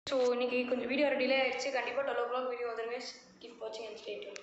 So இன்றைக்கி கொஞ்சம் video delay ஆகிடுச்சு. கண்டிப்பாக 12 o'clock வீடியோ வந்துருங்க. கீப் வாட்சிங் அண்ட் ஸ்டே டியூன்ட்.